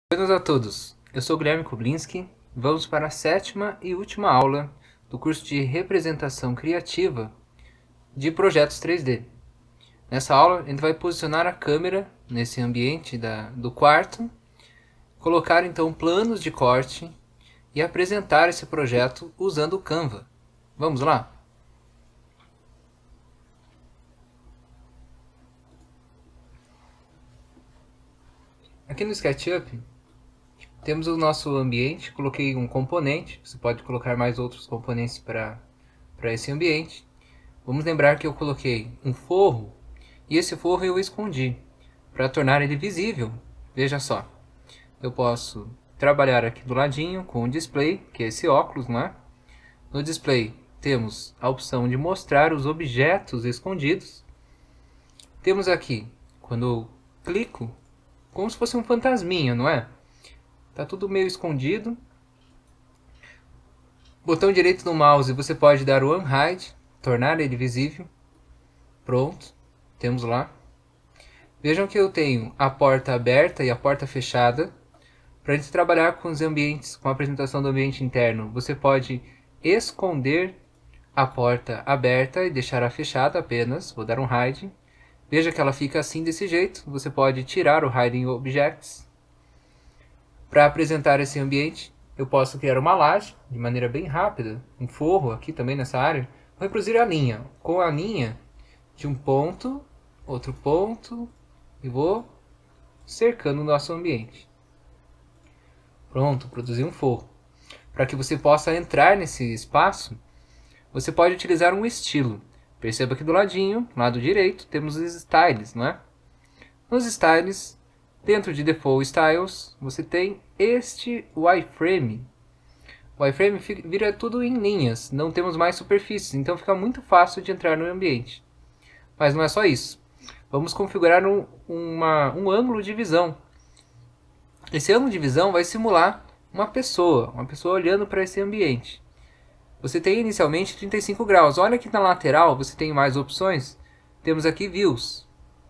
Boas a todos, eu sou Guilherme Kublinski. Vamos para a sétima e última aula do curso de representação criativa de projetos 3D. Nessa aula a gente vai posicionar a câmera nesse ambiente do quarto, colocar então planos de corte e apresentar esse projeto usando o Canva. Vamos lá? Aqui no SketchUp temos o nosso ambiente, coloquei um componente, você pode colocar mais outros componentes para esse ambiente. Vamos lembrar que eu coloquei um forro, e esse forro eu escondi, para tornar ele visível. Veja só, eu posso trabalhar aqui do ladinho com o display, que é esse óculos, não é? No display temos a opção de mostrar os objetos escondidos. Temos aqui, quando eu clico, como se fosse um fantasminha, não é? Tá tudo meio escondido. Botão direito do mouse você pode dar o Unhide, tornar ele visível. Pronto, temos lá. Vejam que eu tenho a porta aberta e a porta fechada. Para a gente trabalhar com os ambientes, com a apresentação do ambiente interno, você pode esconder a porta aberta e deixar-a fechada apenas. Vou dar um Hide. Veja que ela fica assim desse jeito. Você pode tirar o Hiding Objects. Para apresentar esse ambiente, eu posso criar uma laje de maneira bem rápida, um forro aqui também nessa área. Vou reproduzir a linha, com a linha de um ponto, outro ponto, e vou cercando o nosso ambiente. Pronto, produzi um forro. Para que você possa entrar nesse espaço, você pode utilizar um estilo. Perceba que do ladinho, lado direito, temos os styles, não é? Nos styles, dentro de Default Styles, você tem este wireframe. O wireframe vira tudo em linhas, não temos mais superfícies, então fica muito fácil de entrar no ambiente. Mas não é só isso. Vamos configurar um ângulo de visão. Esse ângulo de visão vai simular uma pessoa olhando para esse ambiente. Você tem inicialmente 35 graus. Olha aqui na lateral, você tem mais opções. Temos aqui Views.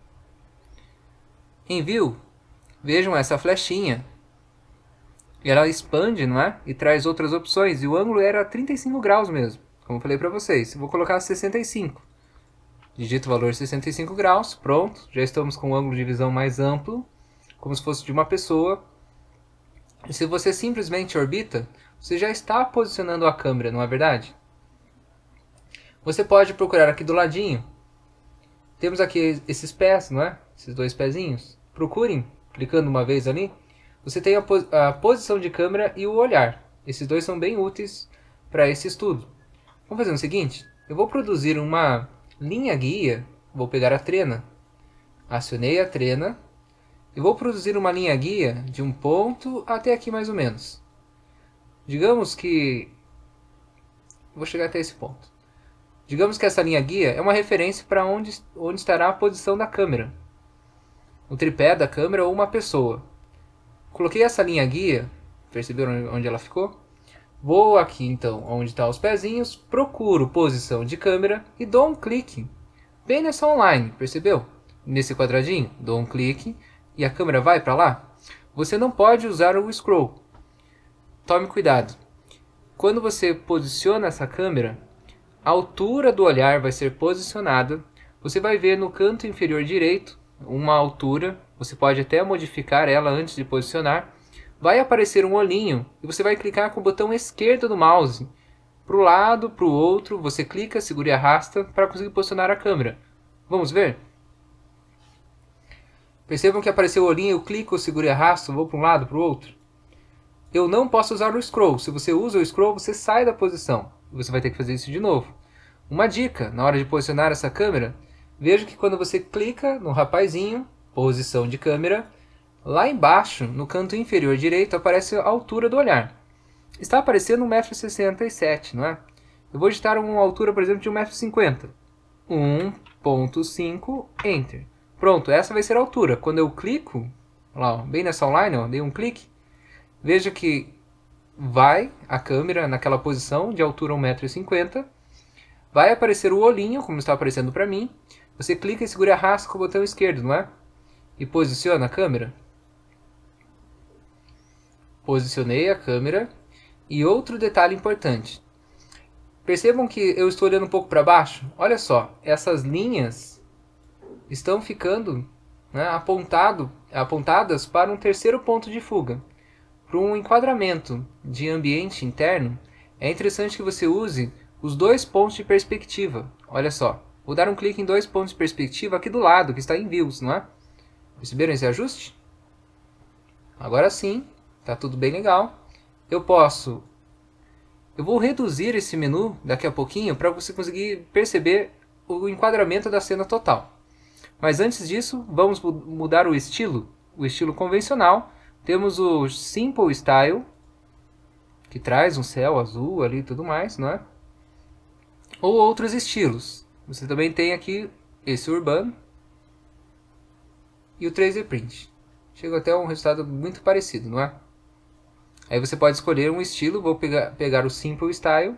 Em View, vejam essa flechinha. Ela expande, não é? E traz outras opções. E o ângulo era 35 graus mesmo, como eu falei para vocês. Eu vou colocar 65. Digito o valor 65 graus. Pronto. Já estamos com um ângulo de visão mais amplo, como se fosse de uma pessoa. E se você simplesmente orbita, você já está posicionando a câmera, não é verdade? Você pode procurar aqui do ladinho. Temos aqui esses pés, não é? Esses dois pezinhos. Procurem, clicando uma vez ali. Você tem a posição de câmera e o olhar. Esses dois são bem úteis para esse estudo. Vamos fazer o seguinte. Eu vou produzir uma linha guia. Vou pegar a trena. Acionei a trena. E vou produzir uma linha guia de um ponto até aqui mais ou menos. Digamos que... Vou chegar até esse ponto. Digamos que essa linha guia é uma referência para onde estará a posição da câmera. O tripé da câmera ou uma pessoa. Coloquei essa linha guia, perceberam onde ela ficou? Vou aqui então, onde estão os pezinhos, procuro posição de câmera e dou um clique. Bem nessa online, percebeu? Nesse quadradinho, dou um clique e a câmera vai para lá. Você não pode usar o scroll. Tome cuidado. Quando você posiciona essa câmera, a altura do olhar vai ser posicionada. Você vai ver no canto inferior direito uma altura. Você pode até modificar ela antes de posicionar. Vai aparecer um olhinho e você vai clicar com o botão esquerdo do mouse. Para o lado, para o outro, você clica, segura e arrasta para conseguir posicionar a câmera. Vamos ver? Percebam que apareceu o olhinho, eu clico, seguro e arrasto, vou para um lado, para o outro. Eu não posso usar o scroll. Se você usa o scroll, você sai da posição. Você vai ter que fazer isso de novo. Uma dica, na hora de posicionar essa câmera, veja que quando você clica no rapazinho, posição de câmera, lá embaixo, no canto inferior direito, aparece a altura do olhar. Está aparecendo 1,67 m, não é? Eu vou digitar uma altura, por exemplo, de 1,50 m. 1.5, Enter. Pronto, essa vai ser a altura. Quando eu clico, lá, ó, bem nessa online, ó, dei um clique, veja que vai a câmera naquela posição de altura 1,50 m. Vai aparecer o olhinho, como está aparecendo para mim. Você clica e segura e arrasta com o botão esquerdo, não é? E posiciona a câmera. Posicionei a câmera. E outro detalhe importante. Percebam que eu estou olhando um pouco para baixo? Olha só, essas linhas estão ficando, né, apontadas para um terceiro ponto de fuga. Para um enquadramento de ambiente interno, é interessante que você use os dois pontos de perspectiva. Olha só, vou dar um clique em dois pontos de perspectiva aqui do lado, que está em Views, não é? Perceberam esse ajuste? Agora sim, está tudo bem legal. Eu vou reduzir esse menu daqui a pouquinho para você conseguir perceber o enquadramento da cena total. Mas antes disso, vamos mudar o estilo convencional. Temos o Simple Style, que traz um céu azul ali e tudo mais, não é? Ou outros estilos. Você também tem aqui esse urbano e o 3D Print. Chega até um resultado muito parecido, não é? Aí você pode escolher um estilo. Vou pegar o Simple Style.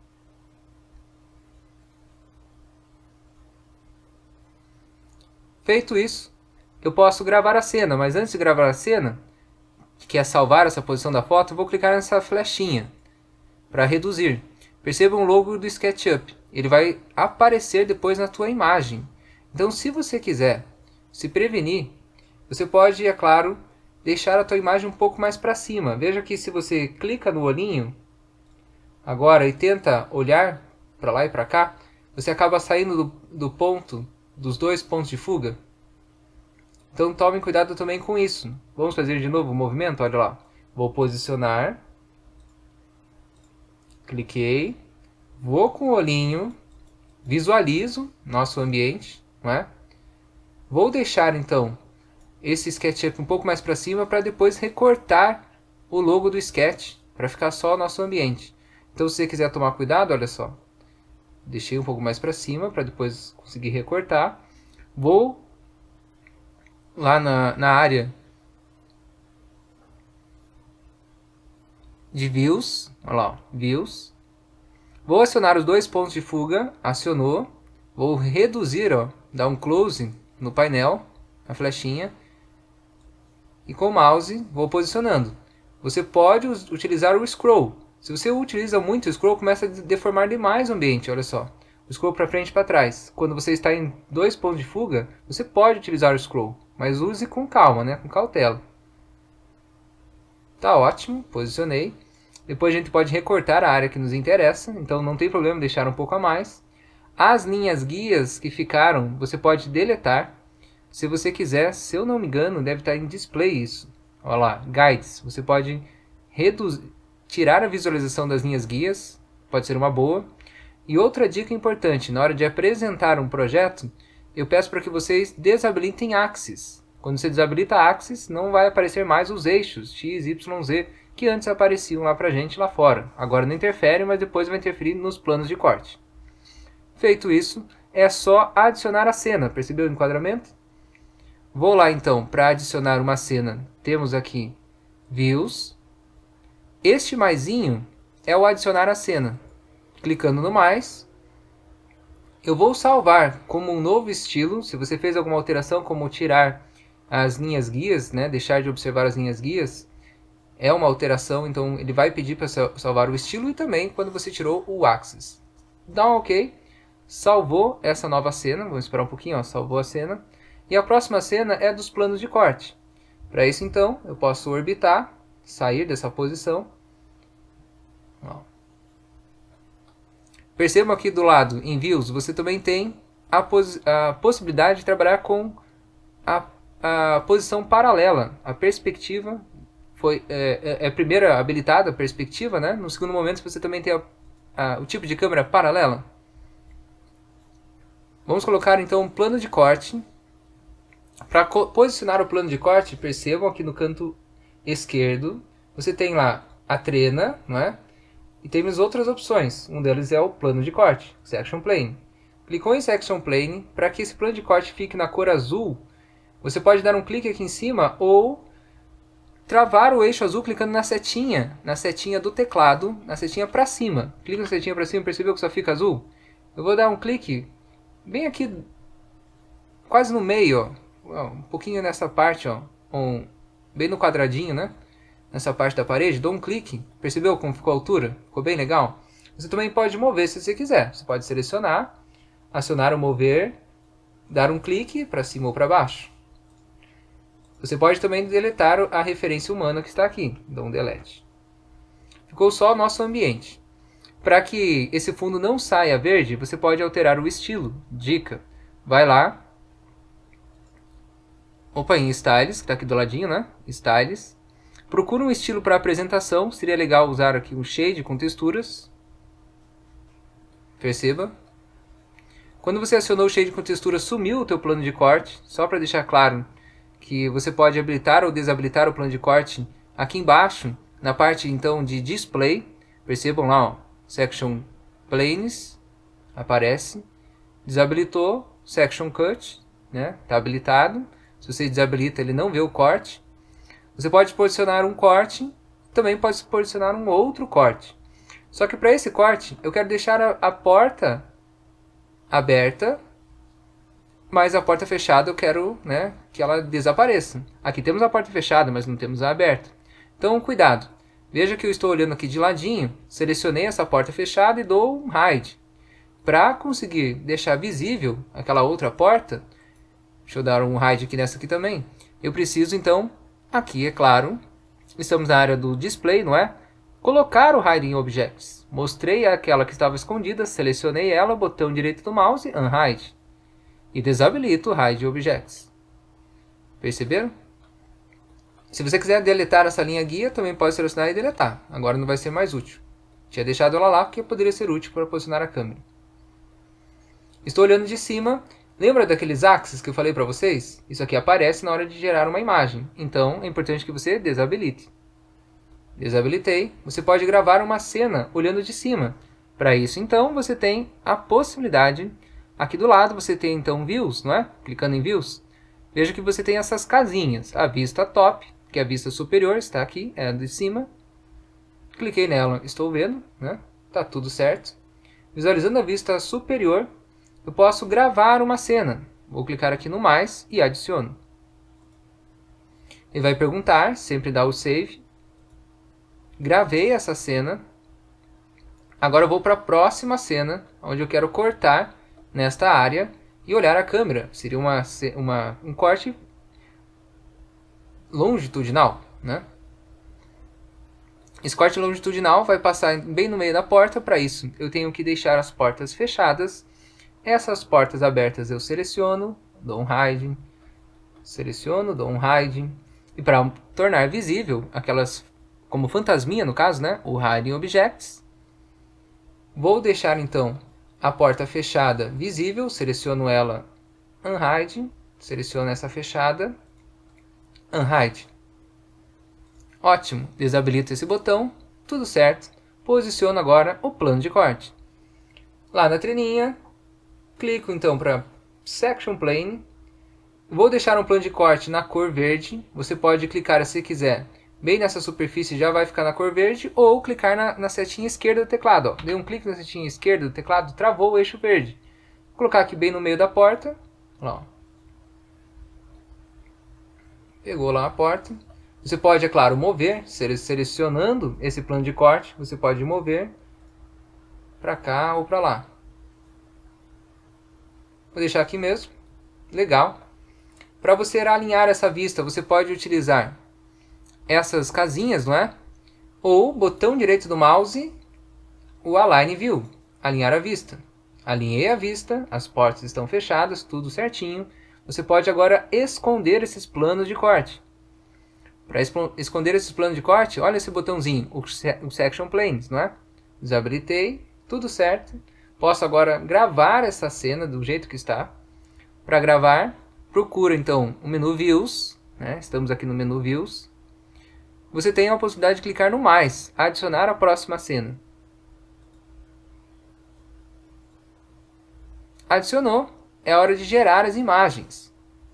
Feito isso, eu posso gravar a cena, mas antes de gravar a cena, que é salvar essa posição da foto, eu vou clicar nessa flechinha para reduzir. Percebam o logo do SketchUp. Ele vai aparecer depois na tua imagem. Então, se você quiser se prevenir, você pode, é claro, deixar a tua imagem um pouco mais para cima. Veja que se você clica no olhinho agora e tenta olhar para lá e para cá, você acaba saindo dos dois pontos de fuga. Então tomem cuidado também com isso. Vamos fazer de novo o movimento? Olha lá. Vou posicionar. Cliquei. Vou com o olhinho. Visualizo nosso ambiente, não é? Vou deixar então esse SketchUp um pouco mais para cima para depois recortar o logo do Sketch para ficar só o nosso ambiente. Então se você quiser tomar cuidado, olha só. Deixei um pouco mais para cima para depois conseguir recortar. Vou lá na área de Views. Olha lá, ó, Views. Vou acionar os dois pontos de fuga. Acionou. Vou reduzir, ó, dar um close no painel, a flechinha. E com o mouse vou posicionando. Você pode utilizar o scroll. Se você utiliza muito o scroll, começa a deformar demais o ambiente, olha só. O scroll para frente e para trás. Quando você está em dois pontos de fuga, você pode utilizar o scroll, mas use com calma, né? Com cautela. Tá ótimo, posicionei. Depois a gente pode recortar a área que nos interessa, então não tem problema deixar um pouco a mais. As linhas guias que ficaram, você pode deletar. Se você quiser, se eu não me engano, deve estar em display isso. Olha lá, guides. Você pode tirar a visualização das linhas guias, pode ser uma boa. E outra dica importante, na hora de apresentar um projeto, eu peço para que vocês desabilitem Axis. Quando você desabilita Axis, não vai aparecer mais os eixos X, Y, Z, que antes apareciam lá pra gente lá fora. Agora não interfere, mas depois vai interferir nos planos de corte. Feito isso, é só adicionar a cena. Percebeu o enquadramento? Vou lá então para adicionar uma cena. Temos aqui Views. Este maisinho é o adicionar a cena. Clicando no mais, eu vou salvar como um novo estilo. Se você fez alguma alteração, como tirar as linhas guias, né, deixar de observar as linhas guias, é uma alteração, então ele vai pedir para salvar o estilo e também quando você tirou o Axis. Dá um OK, salvou essa nova cena, vamos esperar um pouquinho, ó, salvou a cena. E a próxima cena é dos planos de corte. Para isso então, eu posso orbitar, sair dessa posição. Ó. Percebam aqui do lado, em Views, você também tem a possibilidade de trabalhar com a posição paralela. A perspectiva é primeiro habilitada a perspectiva, né? No segundo momento você também tem o tipo de câmera paralela. Vamos colocar então um plano de corte. Para posicionar o plano de corte, percebam aqui no canto esquerdo, você tem lá a trena, não é? E temos outras opções. Um deles é o plano de corte, Section Plane. Clicou em Section Plane, para que esse plano de corte fique na cor azul, você pode dar um clique aqui em cima ou travar o eixo azul clicando na setinha do teclado, na setinha para cima. Clica na setinha para cima, percebeu que só fica azul? Eu vou dar um clique bem aqui, quase no meio, ó. Um pouquinho nessa parte, ó, bem no quadradinho, né? nessa parte da parede, dou um clique. Percebeu como ficou a altura? Ficou bem legal? Você também pode mover se você quiser. Você pode selecionar, acionar o mover, dar um clique para cima ou para baixo. Você pode também deletar a referência humana que está aqui. Dou um delete. Ficou só o nosso ambiente. Para que esse fundo não saia verde, você pode alterar o estilo. Dica. Vai lá. Opa, em Styles, que está aqui do ladinho, né? Styles. Procura um estilo para apresentação. Seria legal usar aqui um shade com texturas. Perceba. Quando você acionou o shade com textura, sumiu o teu plano de corte. Só para deixar claro que você pode habilitar ou desabilitar o plano de corte aqui embaixo, na parte então de display. Percebam lá, ó, section planes aparece. Desabilitou, section cut, né? Tá habilitado. Se você desabilita, ele não vê o corte. Você pode posicionar um corte, também pode posicionar um outro corte. Só que para esse corte, eu quero deixar a porta aberta, mas a porta fechada eu quero, né, que ela desapareça. Aqui temos a porta fechada, mas não temos a aberta. Então, cuidado. Veja que eu estou olhando aqui de ladinho, selecionei essa porta fechada e dou um hide. Para conseguir deixar visível aquela outra porta, deixa eu dar um hide aqui nessa aqui também. Eu preciso então, aqui é claro, estamos na área do display, não é? Colocar o Hiding Objects. Mostrei aquela que estava escondida, selecionei ela, botão direito do mouse, Unhide. E desabilito o Hide Objects. Perceberam? Se você quiser deletar essa linha guia, também pode selecionar e deletar. Agora não vai ser mais útil. Tinha deixado ela lá porque poderia ser útil para posicionar a câmera. Estou olhando de cima. Lembra daqueles axes que eu falei para vocês? Isso aqui aparece na hora de gerar uma imagem. Então é importante que você desabilite. Desabilitei. Você pode gravar uma cena olhando de cima. Para isso, então, você tem a possibilidade. Aqui do lado você tem então Views, não é? Clicando em Views. Veja que você tem essas casinhas. A vista top, que é a vista superior, está aqui, é a de cima. Cliquei nela, estou vendo, né? Tá tudo certo. Visualizando a vista superior, eu posso gravar uma cena. Vou clicar aqui no mais e adiciono. Ele vai perguntar, sempre dá o save. Gravei essa cena. Agora eu vou para a próxima cena, onde eu quero cortar nesta área e olhar a câmera. Seria um corte longitudinal, né? Esse corte longitudinal vai passar bem no meio da porta. Para isso, eu tenho que deixar as portas fechadas. Essas portas abertas eu seleciono, dou um hide, seleciono, dou um hide. E para tornar visível aquelas, como fantasminha no caso, né? O Hiding Objects. Vou deixar então a porta fechada visível, seleciono ela, Unhide, seleciono essa fechada, Unhide. Ótimo, desabilito esse botão, tudo certo. Posiciono agora o plano de corte. Lá na trelinha, clico então para Section Plane. Vou deixar um plano de corte na cor verde. Você pode clicar se quiser. Bem nessa superfície já vai ficar na cor verde. Ou clicar na setinha esquerda do teclado. Ó. Dei um clique na setinha esquerda do teclado, travou o eixo verde. Vou colocar aqui bem no meio da porta. Ó. Pegou lá a porta. Você pode, é claro, mover. Selecionando esse plano de corte, você pode mover para cá ou para lá. Vou deixar aqui mesmo. Legal. Para você alinhar essa vista, você pode utilizar essas casinhas, não é? Ou botão direito do mouse, o Align View, alinhar a vista. Alinhei a vista, as portas estão fechadas, tudo certinho. Você pode agora esconder esses planos de corte. Para esconder esses planos de corte, olha esse botãozinho, o Section Planes, não é? Desabilitei, tudo certo. Posso agora gravar essa cena do jeito que está. Para gravar, procura então o menu Views, né? Estamos aqui no menu Views. Você tem a possibilidade de clicar no mais, adicionar a próxima cena. Adicionou, é hora de gerar as imagens.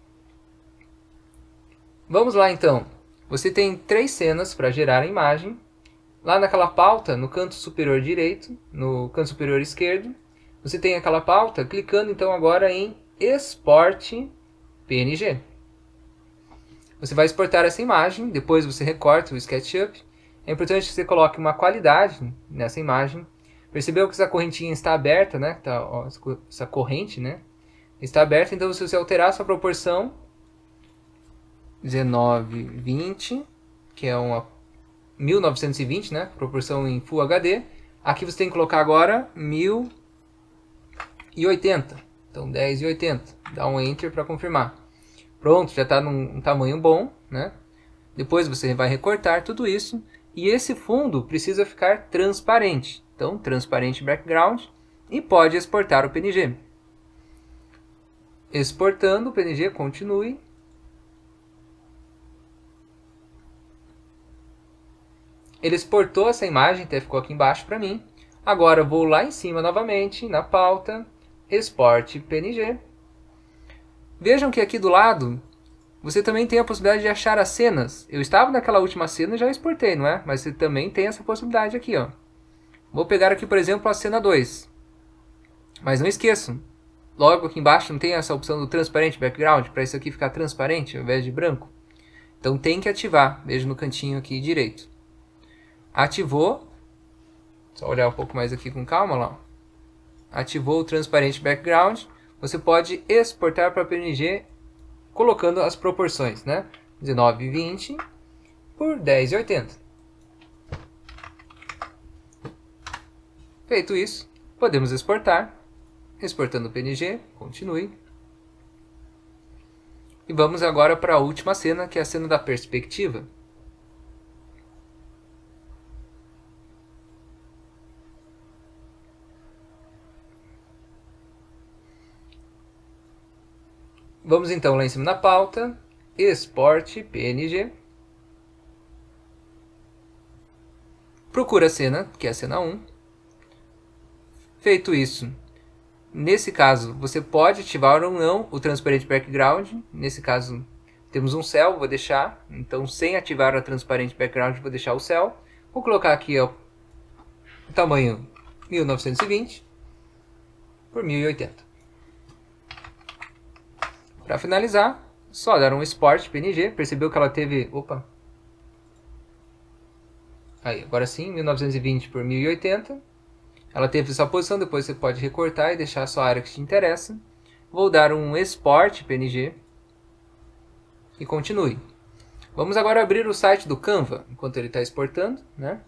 Vamos lá então. Você tem 3 cenas para gerar a imagem. Lá naquela pauta, no canto superior direito, no canto superior esquerdo, você tem aquela pauta, clicando então agora em Export PNG. Você vai exportar essa imagem, depois você recorta o SketchUp. É importante que você coloque uma qualidade nessa imagem. Percebeu que essa correntinha está aberta, né? Tá, ó, essa corrente, né? Está aberta, então se você alterar a sua proporção, 19:20, que é uma 1920, né? Proporção em Full HD. Aqui você tem que colocar agora 1080. Então 10:80. Dá um Enter para confirmar. Pronto, já está num tamanho bom, né? Depois você vai recortar tudo isso. E esse fundo precisa ficar transparente. Então, transparente background. E pode exportar o PNG. Exportando o PNG, continue. Ele exportou essa imagem, até ficou aqui embaixo para mim. Agora eu vou lá em cima novamente, na pauta, exporte PNG. Vejam que aqui do lado, você também tem a possibilidade de achar as cenas. Eu estava naquela última cena e já exportei, não é? Mas você também tem essa possibilidade aqui, ó. Vou pegar aqui, por exemplo, a cena 2. Mas não esqueçam, logo aqui embaixo não tem essa opção do transparente background, para isso aqui ficar transparente ao invés de branco. Então tem que ativar, veja no cantinho aqui direito. Ativou, só olhar um pouco mais aqui com calma lá. Ativou o transparente background, você pode exportar para PNG colocando as proporções, né? 19:20 por 10:80. Feito isso, podemos exportar. Exportando o PNG, continue. E vamos agora para a última cena, que é a cena da perspectiva. Vamos então lá em cima na pauta, exporte PNG. Procura a cena, que é a cena 1. Feito isso, nesse caso você pode ativar ou não o transparente background. Nesse caso temos um céu, vou deixar. Então sem ativar o transparente background vou deixar o céu. Vou colocar aqui ó, o tamanho 1920 por 1080. Para finalizar, só dar um export PNG. Percebeu que ela teve... Opa! Aí, agora sim, 1920 por 1080. Ela teve essa posição, depois você pode recortar e deixar só a área que te interessa. Vou dar um export PNG. E continue. Vamos agora abrir o site do Canva, enquanto ele está exportando, né?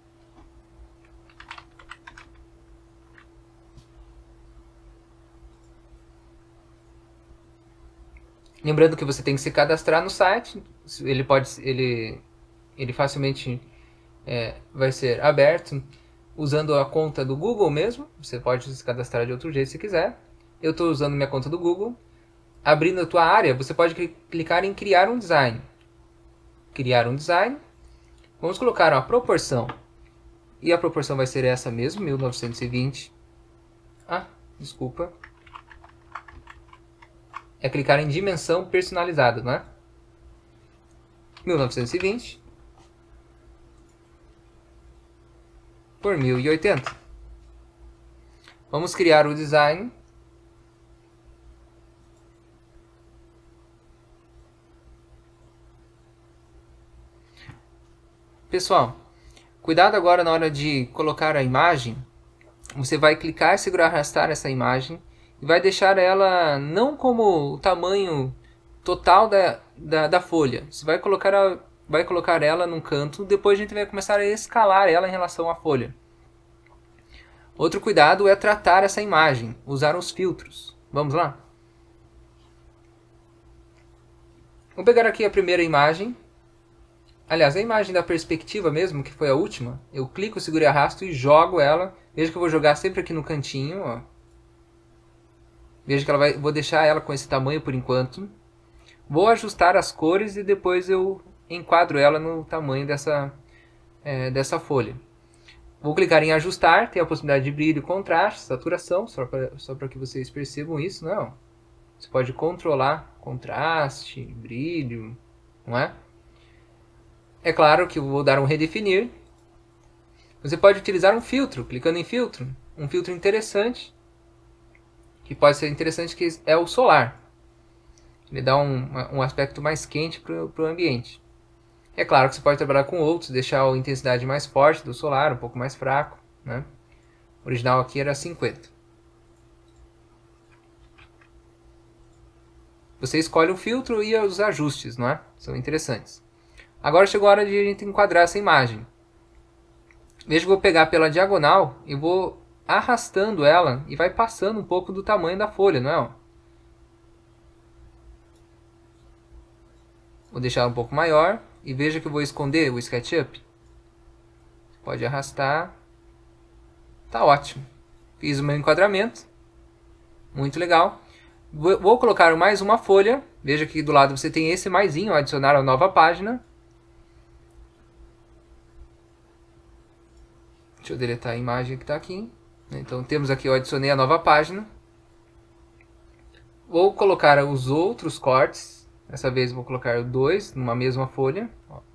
Lembrando que você tem que se cadastrar no site. Ele facilmente vai ser aberto usando a conta do Google mesmo. Você pode se cadastrar de outro jeito se quiser. Eu estou usando minha conta do Google. Abrindo a tua área, você pode clicar em criar um design. Criar um design. Vamos colocar uma proporção. E a proporção vai ser essa mesmo, 1920. Ah, desculpa. É clicar em dimensão personalizada, não é? 1920 por 1080. Vamos criar o design. Pessoal, cuidado agora na hora de colocar a imagem. Você vai clicar, segurar, arrastar essa imagem e vai deixar ela não como o tamanho total da folha. Você vai colocar ela num canto, depois a gente vai começar a escalar ela em relação à folha. Outro cuidado é tratar essa imagem, usar os filtros. Vamos lá? Vou pegar aqui a primeira imagem. Aliás, a imagem da perspectiva mesmo, que foi a última. Eu clico, seguro e arrasto e jogo ela. Veja que eu vou jogar sempre aqui no cantinho, ó. Veja que vou deixar ela com esse tamanho por enquanto. Vou ajustar as cores e depois eu enquadro ela no tamanho dessa folha. Vou clicar em ajustar, tem a possibilidade de brilho, contraste, saturação, só para que vocês percebam isso, não? Você pode controlar contraste, brilho, não é? É claro que eu vou dar um redefinir. Você pode utilizar um filtro, clicando em filtro. Um filtro interessante, que pode ser interessante, que é o solar. Ele dá um aspecto mais quente para o ambiente. É claro que você pode trabalhar com outros, deixar a intensidade mais forte do solar, um pouco mais fraco, né? O original aqui era 50. Você escolhe o filtro e os ajustes, não é? São interessantes. Agora chegou a hora de a gente enquadrar essa imagem. Veja que eu vou pegar pela diagonal e vou arrastando ela e vai passando um pouco do tamanho da folha, não é? Vou deixar um pouco maior e veja que eu vou esconder o SketchUp. Pode arrastar. Tá ótimo. Fiz o meu enquadramento. Muito legal. Vou colocar mais uma folha. Veja que do lado você tem esse maisinho, adicionar a nova página. Deixa eu deletar a imagem que está aqui. Então temos aqui, eu adicionei a nova página. Vou colocar os outros cortes. Dessa vez vou colocar dois numa mesma folha.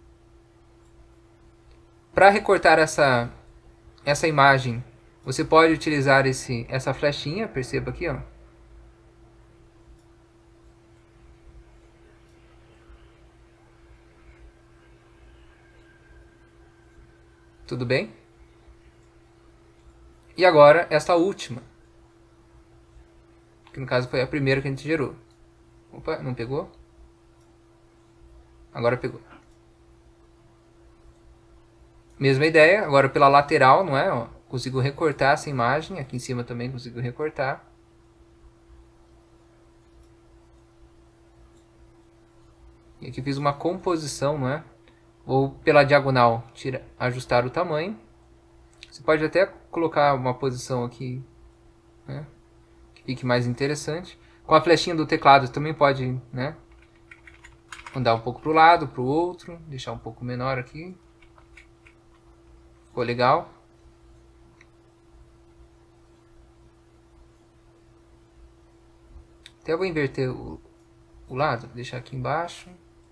Para recortar essa imagem, você pode utilizar essa flechinha, perceba aqui, ó. Tudo bem? E agora, essa última. Que no caso foi a primeira que a gente gerou. Opa, não pegou? Agora pegou. Mesma ideia, agora pela lateral, não é? Ó, consigo recortar essa imagem. Aqui em cima também consigo recortar. E aqui fiz uma composição, não é? Vou pela diagonal ajustar o tamanho. Você pode até colocar uma posição aqui, né, que fique mais interessante. Com a flechinha do teclado também pode, né, andar um pouco para o lado, para o outro. Deixar um pouco menor aqui. Ficou legal. Até vou inverter o lado, vou deixar aqui embaixo.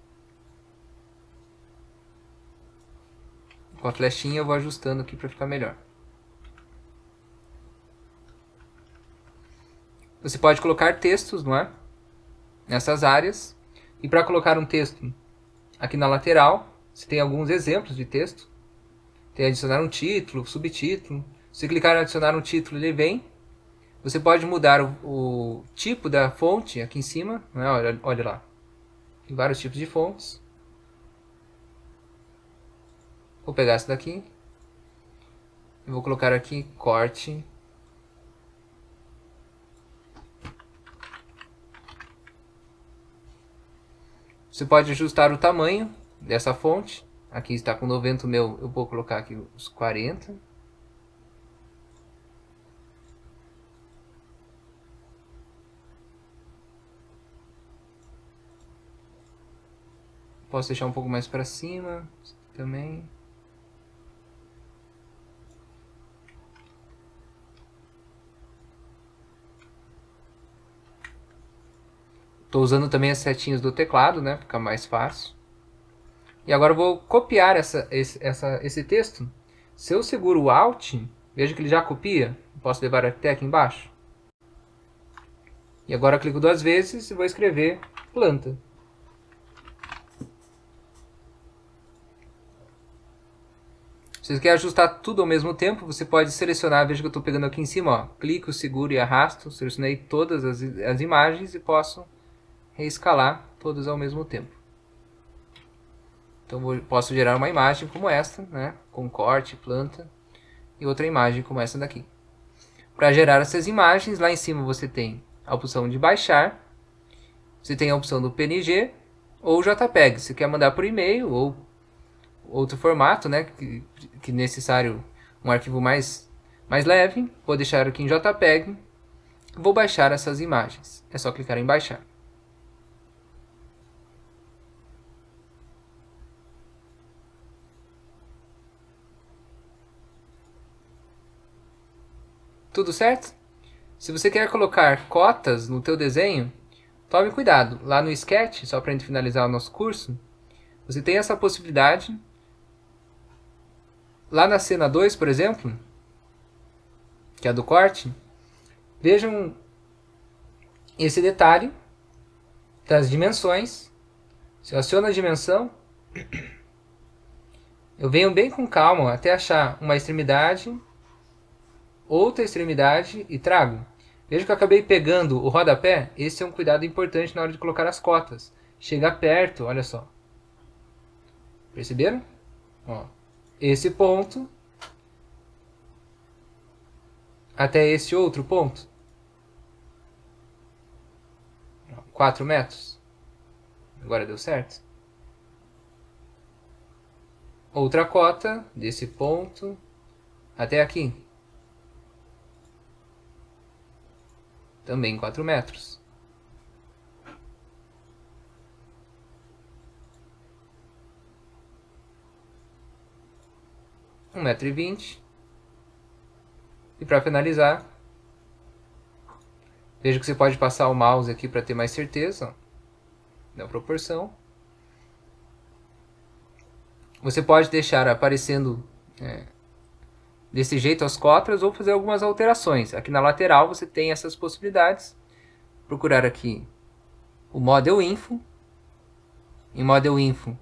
Com a flechinha eu vou ajustando aqui para ficar melhor. Você pode colocar textos, não é? Nessas áreas. E para colocar um texto aqui na lateral, você tem alguns exemplos de texto. Tem adicionar um título, subtítulo. Se clicar em adicionar um título, ele vem. Você pode mudar o tipo da fonte aqui em cima, não é? Olha lá. Tem vários tipos de fontes. Vou pegar essa daqui. E vou colocar aqui corte. Você pode ajustar o tamanho dessa fonte. Aqui está com 90 o meu, eu vou colocar aqui os 40. Posso deixar um pouco mais para cima também. Estou usando também as setinhas do teclado, né? Fica mais fácil. E agora eu vou copiar esse texto. Se eu seguro o Alt, veja que ele já copia. Posso levar até aqui embaixo. E agora eu clico duas vezes e vou escrever planta. Se você quer ajustar tudo ao mesmo tempo, você pode selecionar, veja que eu estou pegando aqui em cima, ó, clico, seguro e arrasto, selecionei todas as imagens e posso reescalar todas ao mesmo tempo. Então posso gerar uma imagem como esta, né, com corte, planta, e outra imagem como essa daqui. Para gerar essas imagens, lá em cima você tem a opção de baixar, você tem a opção do PNG ou JPEG, se quer mandar por e-mail ou outro formato, né, que necessário um arquivo mais leve, vou deixar aqui em JPEG, vou baixar essas imagens, é só clicar em baixar. Tudo certo? Se você quer colocar cotas no teu desenho, tome cuidado, lá no Sketch, só para a gente finalizar o nosso curso, você tem essa possibilidade. Lá na cena 2, por exemplo, que é a do corte, vejam esse detalhe. das dimensões. Seleciono a dimensão. Eu venho bem com calma até achar uma extremidade, outra extremidade e trago. Veja que eu acabei pegando o rodapé. Esse é um cuidado importante na hora de colocar as cotas. Chegar perto, olha só. Perceberam? Ó, esse ponto até esse outro ponto. 4 metros. Agora deu certo. Outra cota desse ponto até aqui. Também 4 metros. Um 1,20 m. E para finalizar, veja que você pode passar o mouse aqui para ter mais certeza, ó, da proporção. Você pode deixar aparecendo desse jeito as cotas ou fazer algumas alterações. Aqui na lateral você tem essas possibilidades. Procurar aqui o Model Info. Em Model Info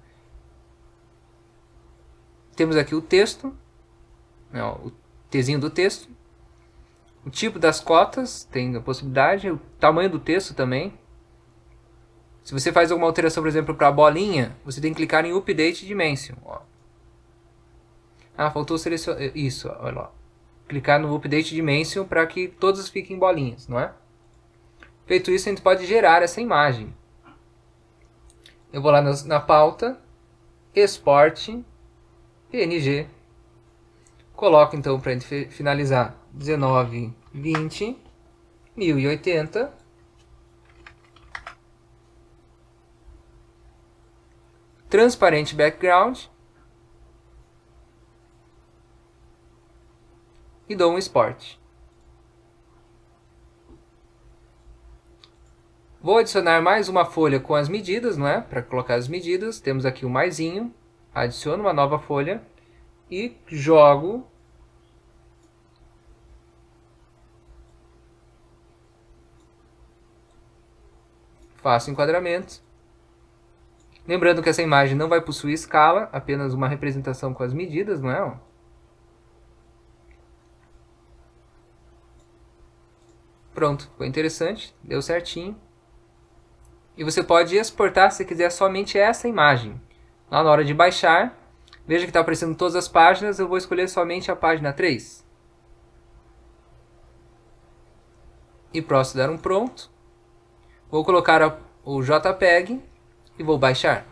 temos aqui o texto, o Tzinho do texto. O tipo das cotas tem a possibilidade, o tamanho do texto também. Se você faz alguma alteração, por exemplo, para a bolinha, você tem que clicar em Update Dimension. Ó. Ah, faltou selecionar isso, olha lá. Clicar no Update Dimension para que todas fiquem bolinhas, não é? Feito isso, a gente pode gerar essa imagem. Eu vou lá na pauta, Export, PNG. Coloco então para finalizar 1920, 1080. Transparente background. E dou um export. Vou adicionar mais uma folha com as medidas, não é? Para colocar as medidas, temos aqui o maisinho. Adiciono uma nova folha e jogo. Faço enquadramento. Lembrando que essa imagem não vai possuir escala, apenas uma representação com as medidas, não é? Pronto, foi interessante, deu certinho. E você pode exportar, se quiser, somente essa imagem. Lá na hora de baixar, veja que está aparecendo todas as páginas, eu vou escolher somente a página 3. E posso dar um pronto. Vou colocar o JPEG e vou baixar.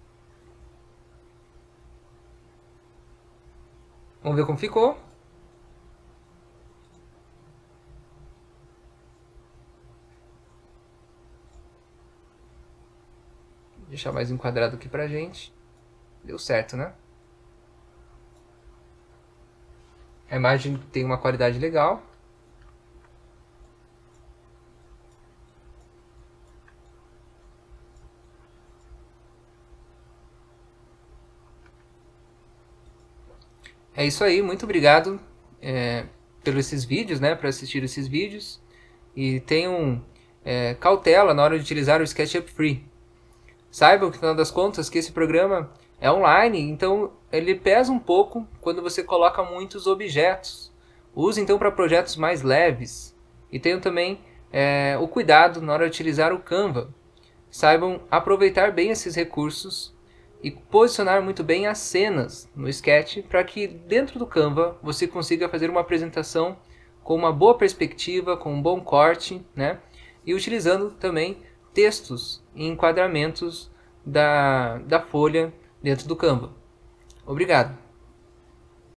Vamos ver como ficou. Vou deixar mais enquadrado aqui pra gente. Deu certo, né? A imagem tem uma qualidade legal. É isso aí, muito obrigado pelos esses vídeos, né, por assistir esses vídeos. E tenham cautela na hora de utilizar o SketchUp Free. Saibam que, no final das contas, que esse programa é online, então ele pesa um pouco quando você coloca muitos objetos. Use então para projetos mais leves. E tenham também o cuidado na hora de utilizar o Canva. Saibam aproveitar bem esses recursos e posicionar muito bem as cenas no Sketch para que dentro do Canva você consiga fazer uma apresentação com uma boa perspectiva, com um bom corte, né? E utilizando também textos e enquadramentos da folha dentro do Canva. Obrigado!